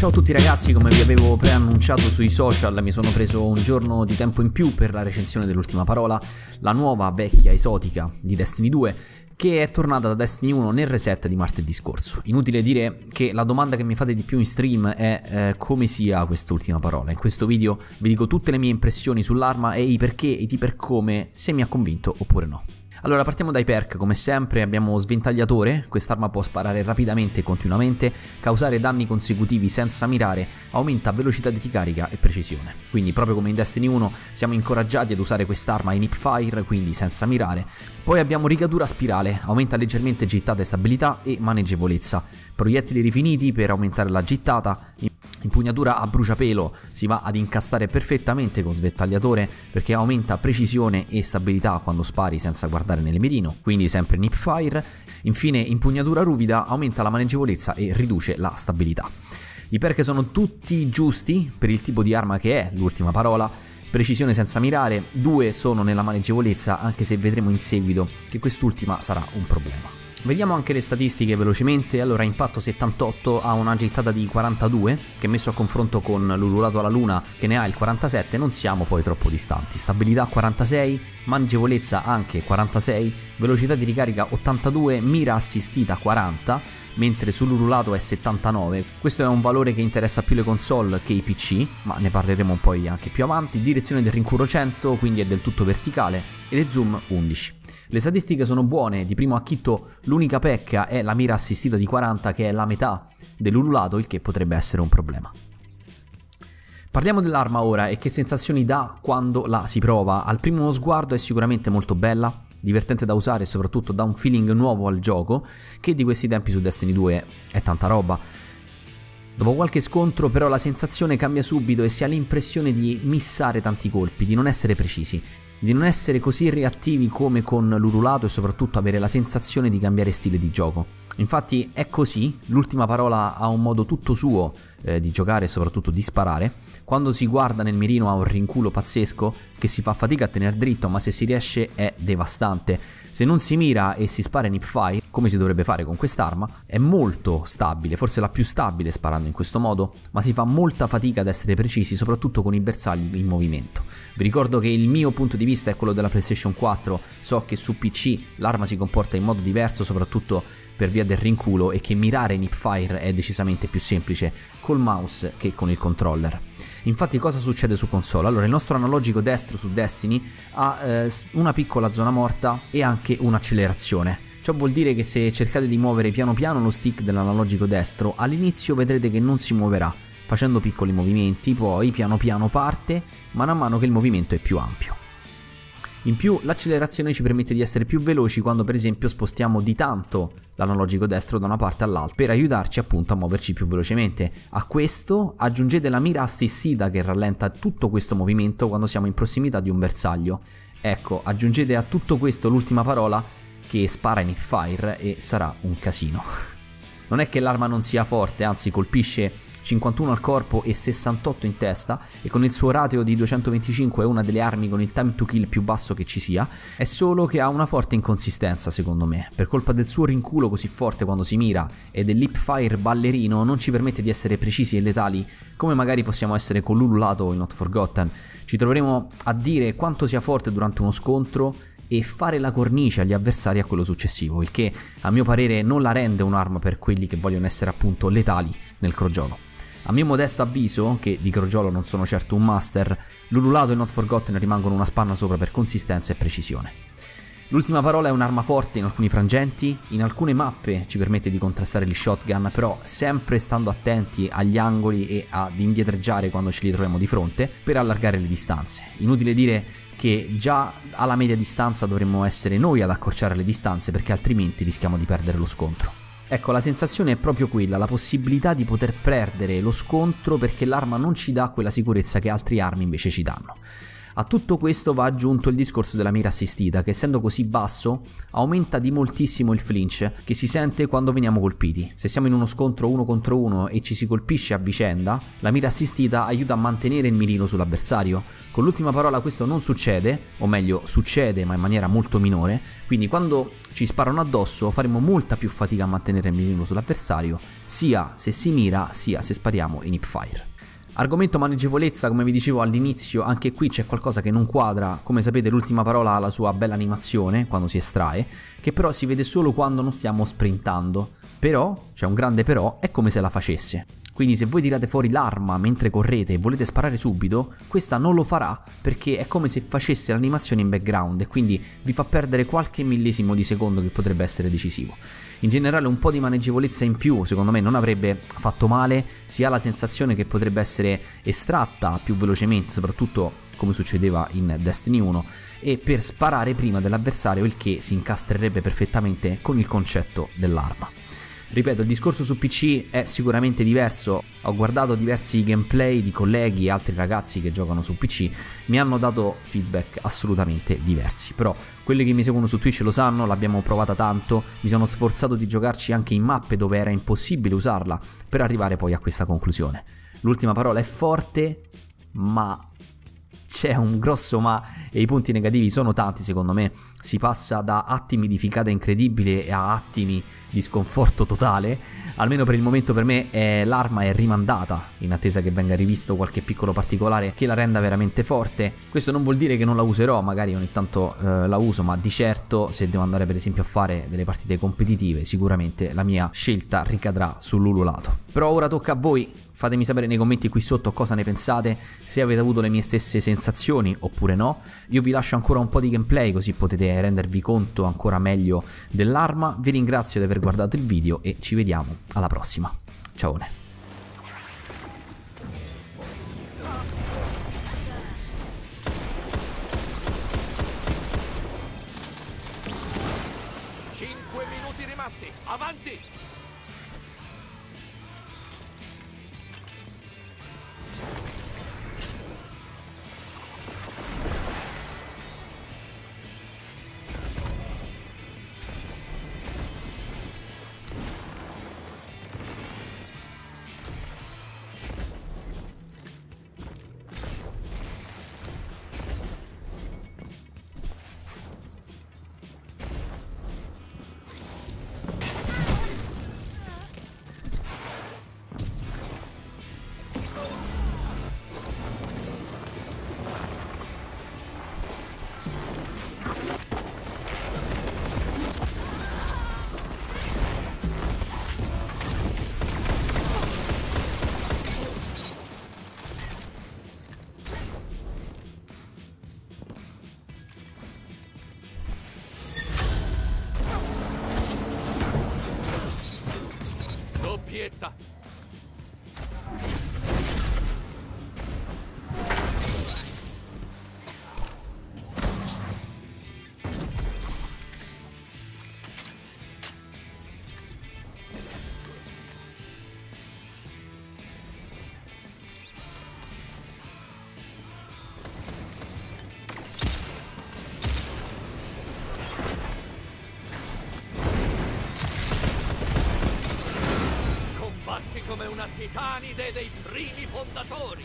Ciao a tutti ragazzi, come vi avevo preannunciato sui social mi sono preso un giorno di tempo in più per la recensione dell'ultima parola, la nuova vecchia esotica di Destiny 2 che è tornata da Destiny 1 nel reset di martedì scorso. Inutile dire che la domanda che mi fate di più in stream è come sia quest'ultima parola. In questo video vi dico tutte le mie impressioni sull'arma e i perché e i per come, se mi ha convinto oppure no. Allora partiamo dai perk, come sempre abbiamo sventagliatore, quest'arma può sparare rapidamente e continuamente, causare danni consecutivi senza mirare, aumenta velocità di ricarica e precisione. Quindi proprio come in Destiny 1 siamo incoraggiati ad usare quest'arma in hipfire, quindi senza mirare. Poi abbiamo ricaduta a spirale, aumenta leggermente gittata e stabilità e maneggevolezza. Proiettili rifiniti per aumentare la gittata. Impugnatura a bruciapelo, si va ad incastare perfettamente con sventagliatore perché aumenta precisione e stabilità quando spari senza guardare nel mirino, quindi sempre in hipfire. Infine impugnatura ruvida aumenta la maneggevolezza e riduce la stabilità. I perk sono tutti giusti per il tipo di arma che è l'ultima parola. Precisione senza mirare, 2 sono nella maneggevolezza, anche se vedremo in seguito che quest'ultima sarà un problema. Vediamo anche le statistiche velocemente. Allora, impatto 78 ha una gittata di 42, che messo a confronto con l'ululato alla luna che ne ha il 47 non siamo poi troppo distanti. Stabilità 46, maneggevolezza anche 46, velocità di ricarica 82, mira assistita 40, mentre sull'ululato è 79. Questo è un valore che interessa più le console che i PC, ma ne parleremo poi anche più avanti. Direzione del rincuro 100, quindi è del tutto verticale, ed è zoom 11. Le statistiche sono buone, di primo acchitto l'unica pecca è la mira assistita di 40 che è la metà dell'ululato, il che potrebbe essere un problema. Parliamo dell'arma ora e che sensazioni dà quando la si prova. Al primo sguardo è sicuramente molto bella, divertente da usare e soprattutto dà un feeling nuovo al gioco, che di questi tempi su Destiny 2 è tanta roba. Dopo qualche scontro però la sensazione cambia subito e si ha l'impressione di missare tanti colpi, di non essere precisi, di non essere così reattivi come con l'ululato e soprattutto avere la sensazione di cambiare stile di gioco. Infatti è così, l'ultima parola ha un modo tutto suo di giocare e soprattutto di sparare. Quando si guarda nel mirino ha un rinculo pazzesco che si fa fatica a tenere dritto, ma se si riesce è devastante. Se non si mira e si spara in hipfire, come si dovrebbe fare con quest'arma, è molto stabile, forse la più stabile sparando in questo modo, ma si fa molta fatica ad essere precisi, soprattutto con i bersagli in movimento. Vi ricordo che il mio punto di vista è quello della PlayStation 4, so che su PC l'arma si comporta in modo diverso, soprattutto per via del rinculo, e che mirare in hipfire è decisamente più semplice col mouse che con il controller. Infatti cosa succede su console? Allora, il nostro analogico destro su Destiny ha una piccola zona morta e anche un'accelerazione. Ciò vuol dire che se cercate di muovere piano piano lo stick dell'analogico destro, all'inizio vedrete che non si muoverà, facendo piccoli movimenti, poi piano piano parte, mano a mano che il movimento è più ampio. In più l'accelerazione ci permette di essere più veloci quando per esempio spostiamo di tanto l'analogico destro da una parte all'altra per aiutarci appunto a muoverci più velocemente. A questo aggiungete la mira assistita che rallenta tutto questo movimento quando siamo in prossimità di un bersaglio. Ecco, aggiungete a tutto questo l'ultima parola che spara in hipfire e sarà un casino. Non è che l'arma non sia forte, anzi colpisce 51 al corpo e 68 in testa, e con il suo ratio di 225 è una delle armi con il time to kill più basso che ci sia. È solo che ha una forte inconsistenza secondo me, per colpa del suo rinculo così forte quando si mira e dell'hipfire ballerino non ci permette di essere precisi e letali come magari possiamo essere con l'ululato o il Not Forgotten. Ci troveremo a dire quanto sia forte durante uno scontro e fare la cornice agli avversari a quello successivo, il che a mio parere non la rende un'arma per quelli che vogliono essere appunto letali nel crogiolo. A mio modesto avviso, che di crogiolo non sono certo un master, l'ululato e Not Forgotten rimangono una spanna sopra per consistenza e precisione. L'ultima parola è un'arma forte in alcuni frangenti, in alcune mappe ci permette di contrastare gli shotgun, però sempre stando attenti agli angoli e ad indietreggiare quando ce li troviamo di fronte per allargare le distanze. Inutile dire che già alla media distanza dovremmo essere noi ad accorciare le distanze perché altrimenti rischiamo di perdere lo scontro. Ecco, la sensazione è proprio quella, la possibilità di poter perdere lo scontro perché l'arma non ci dà quella sicurezza che altre armi invece ci danno. A tutto questo va aggiunto il discorso della mira assistita, che essendo così basso aumenta di moltissimo il flinch che si sente quando veniamo colpiti. Se siamo in uno scontro uno contro uno e ci si colpisce a vicenda, la mira assistita aiuta a mantenere il mirino sull'avversario. Con l'ultima parola questo non succede, o meglio succede ma in maniera molto minore, quindi quando ci sparano addosso faremo molta più fatica a mantenere il mirino sull'avversario, sia se si mira sia se spariamo in hipfire. Argomento maneggevolezza, come vi dicevo all'inizio, anche qui c'è qualcosa che non quadra. Come sapete l'ultima parola ha la sua bella animazione quando si estrae, che però si vede solo quando non stiamo sprintando. Però, c'è un grande però, è come se la facesse. Quindi se voi tirate fuori l'arma mentre correte e volete sparare subito, questa non lo farà perché è come se facesse l'animazione in background e quindi vi fa perdere qualche millesimo di secondo che potrebbe essere decisivo. In generale un po' di maneggevolezza in più secondo me non avrebbe fatto male, si ha la sensazione che potrebbe essere estratta più velocemente, soprattutto come succedeva in Destiny 1, e per sparare prima dell'avversario, il che si incastrerebbe perfettamente con il concetto dell'arma. Ripeto, il discorso su PC è sicuramente diverso. Ho guardato diversi gameplay di colleghi e altri ragazzi che giocano su PC, mi hanno dato feedback assolutamente diversi. Però quelli che mi seguono su Twitch lo sanno, l'abbiamo provata tanto, mi sono sforzato di giocarci anche in mappe dove era impossibile usarla per arrivare poi a questa conclusione. L'ultima parola è forte, ma c'è un grosso ma, e i punti negativi sono tanti secondo me. Si passa da attimi di ficata incredibile a attimi di sconforto totale. Almeno per il momento per me l'arma è rimandata in attesa che venga rivisto qualche piccolo particolare che la renda veramente forte. Questo non vuol dire che non la userò, magari ogni tanto la uso, ma di certo se devo andare per esempio a fare delle partite competitive sicuramente la mia scelta ricadrà sull'ululato. Però ora tocca a voi. Fatemi sapere nei commenti qui sotto cosa ne pensate, se avete avuto le mie stesse sensazioni oppure no. Io vi lascio ancora un po' di gameplay così potete rendervi conto ancora meglio dell'arma. Vi ringrazio di aver guardato il video e ci vediamo alla prossima. Ciao. Avanti! Doppietta! Come una titanide dei primi fondatori!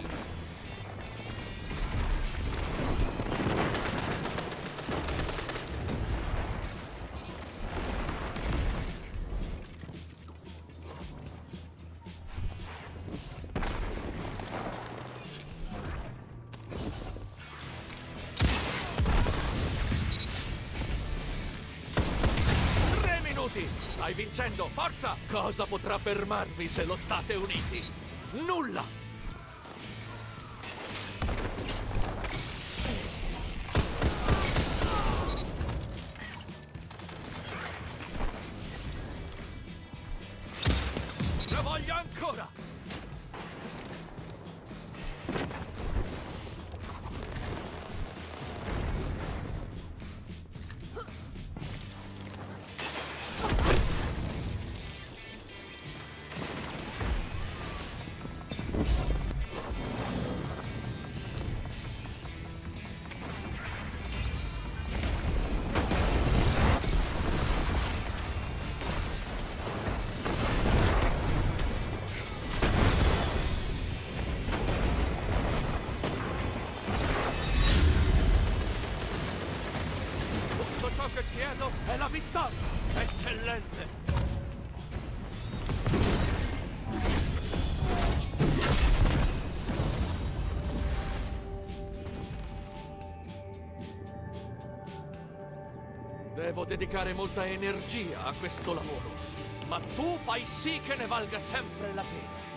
Stai vincendo, forza! Cosa potrà fermarvi se lottate uniti? Nulla! Ne voglio ancora! vittoria! Eccellente! Devo dedicare molta energia a questo lavoro, ma tu fai sì che ne valga sempre la pena.